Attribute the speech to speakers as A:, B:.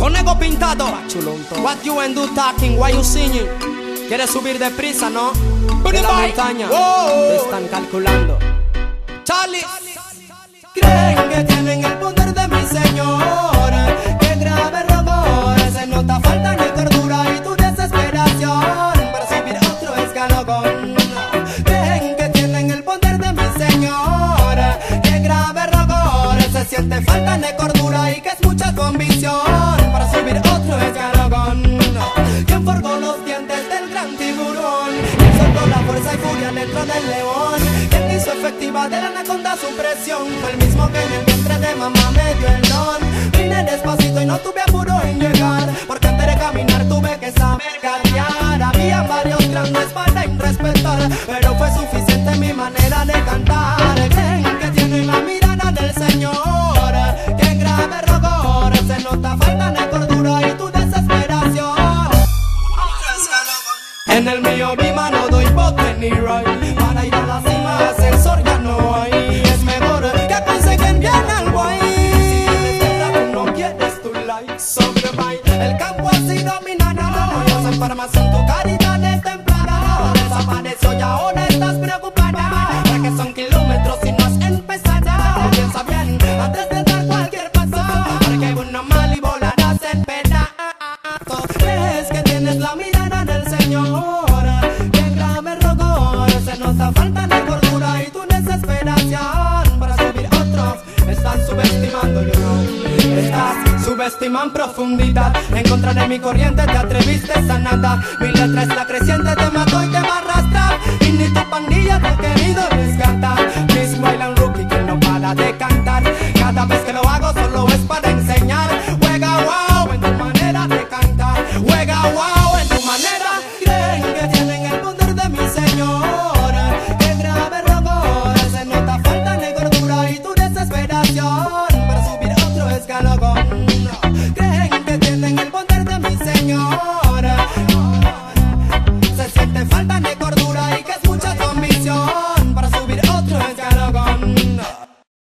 A: Con ego pintado. What you and do talking, why you singing? ¿Quieres subir deprisa, no? De la montaña. Te están calculando. Charlie.
B: Creen que tienen el poder de mi señor. Que grave robor. Se nota falta de cordura y tu desesperación para subir otro escalón. Creen que tienen el poder de mi señor. Que grave robor. Se siente falta de cordura y que es mucha tu ambición para subir otro escalón. ¿Quién forjó los dientes del gran tiburón? ¿Quién soltó la fuerza y furia dentro del león? ¿Quién hizo efectiva de la anaconda su presión? Fue el mismo que en el vientre de mamá me dio el don. Vine despacito y no tuve apuro en llegar, porque antes de caminar tuve que saber gatear. Había varios grandes para irrespetar, pero fue suficiente mi manera de cantar. Creen que tienen la mirada del Señor, que grave rogor. Se nota falta de cordura y tu desesperación. En el mío mi mano doy bote ni right. Para ir a la cima ascensor ya no hay. Es mejor que aconsejen bien al guay. Si tú no quieres tu like sobre baile. El campo así dominado. Los enfermas en tu caridad destemplada. Desapareció y ahora estás preocupada, porque son kilómetros y no has empezado. Piensa bien antes de dar cualquier paso, porque uno mal y volarás en pedazos. ¿Crees que tienes la mirada del Señor? Que grave rogor. Se nota falta de cordura y tu desesperación para subir otros. Están subestimando, yo no. Estás subestimando profundidad. En contra de mi corriente te atreviste a nada. Mi letra es la creciente, te mató y te va a arrastrar. Y ni tu pandilla te ha querido rescatar. Miss Wayland Rookie que no para de cantar. Cada vez que lo hago solo es para enseñar. Juega wow en tu manera de cantar. Juega wow en tu manera. Creen que tienen el poder de mi señor. Que grave robor. Se nota falta de cordura y tu desesperación para subir otro escalón.